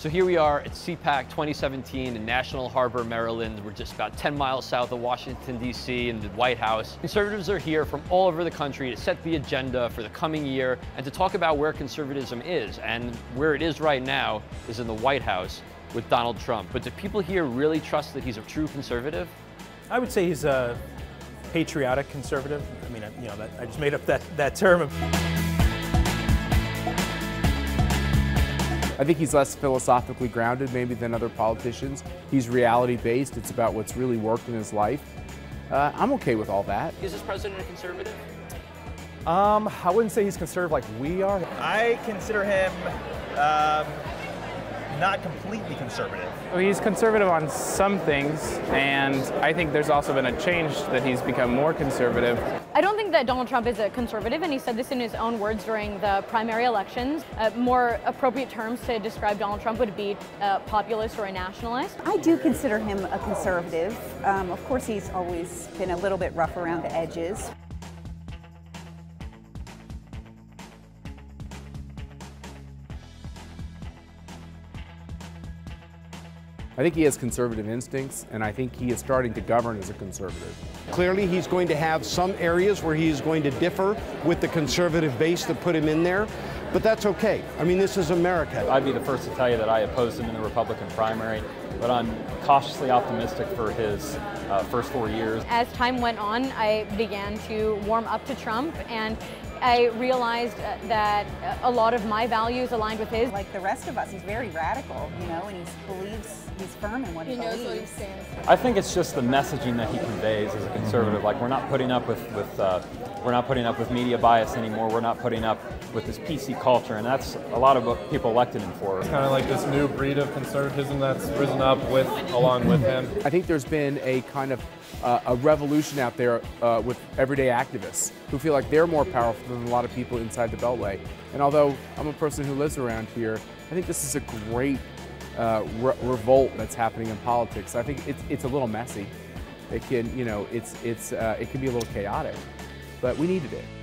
So here we are at CPAC 2017 in National Harbor, Maryland. We're just about 10 miles south of Washington, D.C. in the White House. Conservatives are here from all over the country to set the agenda for the coming year and to talk about where conservatism is. And where it is right now is in the White House with Donald Trump. But do people here really trust that he's a true conservative? I would say he's a patriotic conservative. I mean, I just made up that term. I think he's less philosophically grounded maybe than other politicians. He's reality-based. It's about what's really worked in his life. I'm okay with all that. Is this president a conservative? I wouldn't say he's conservative like we are. I consider him not completely conservative. Well, he's conservative on some things, and I think there's also been a change that he's become more conservative. I don't think that Donald Trump is a conservative, and he said this in his own words during the primary elections. More appropriate terms to describe Donald Trump would be a populist or a nationalist. I do consider him a conservative. Of course, he's always been a little bit rough around the edges. I think he has conservative instincts, and I think he is starting to govern as a conservative. Clearly, he's going to have some areas where he's going to differ with the conservative base that put him in there, but that's okay. I mean, this is America. I'd be the first to tell you that I opposed him in the Republican primary, but I'm cautiously optimistic for his first 4 years. As time went on, I began to warm up to Trump, and I realized that a lot of my values aligned with his. Like the rest of us, he's very radical, and he's firm in what he believes. Knows what he stands for. I think it's just the messaging that he conveys as a conservative. Like, we're not putting up with media bias anymore. We're not putting up with this PC culture, and that's a lot of what people elected him for. It's kind of like this new breed of conservatism that's risen up along with him. I think there's been a kind of a revolution out there with everyday activists who feel like they're more powerful than a lot of people inside the Beltway. And although I'm a person who lives around here, I think this is a great revolt that's happening in politics. I think it's a little messy. It can, it can be a little chaotic, but we needed it.